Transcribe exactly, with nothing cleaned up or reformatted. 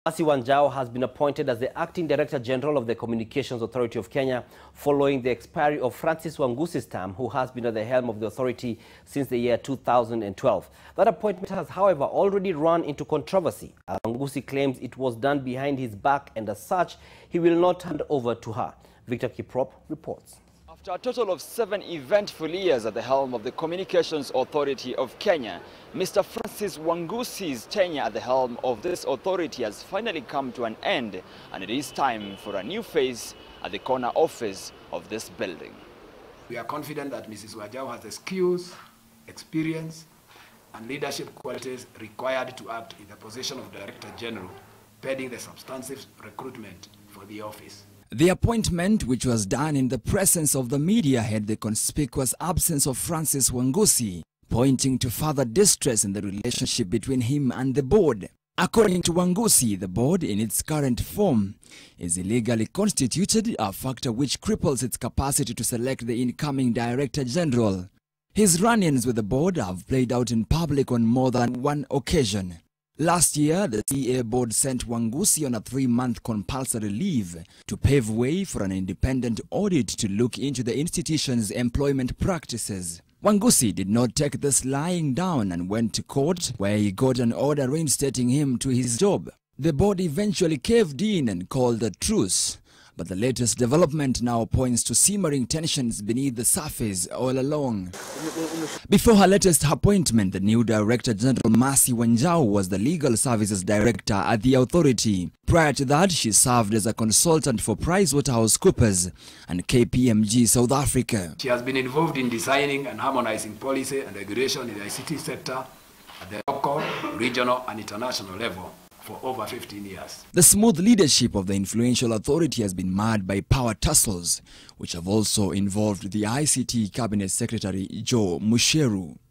Mercy Wanjau has been appointed as the Acting Director General of the Communications Authority of Kenya following the expiry of Francis Wangusi's term, who has been at the helm of the authority since the year two thousand twelve. That appointment has, however, already run into controversy. Wangusi claims it was done behind his back, and as such, he will not hand over to her. Victor Kiprop reports. After a total of seven eventful years at the helm of the Communications Authority of Kenya, Mister Francis Wangusi's tenure at the helm of this authority has finally come to an end, and it is time for a new phase at the corner office of this building. We are confident that Missus Wanjau has the skills, experience, and leadership qualities required to act in the position of Director General, pending the substantive recruitment for the office. The appointment, which was done in the presence of the media, had the conspicuous absence of Francis Wangusi, pointing to further distress in the relationship between him and the board. According to Wangusi, the board, in its current form, is illegally constituted, a factor which cripples its capacity to select the incoming Director General. His run-ins with the board have played out in public on more than one occasion. Last year, the C A board sent Wangusi on a three-month compulsory leave to pave way for an independent audit to look into the institution's employment practices. Wangusi did not take this lying down and went to court, where he got an order reinstating him to his job. The board eventually caved in and called a truce, but the latest development now points to simmering tensions beneath the surface all along. Before her latest appointment, the new Director General Mercy Wanjau was the Legal Services Director at the authority. Prior to that, she served as a consultant for PricewaterhouseCoopers and K P M G South Africa. She has been involved in designing and harmonizing policy and regulation in the I C T sector at the local, regional, and international level for over fifteen years. The smooth leadership of the influential authority has been marred by power tussles, which have also involved the I C T Cabinet Secretary Joe Musheru.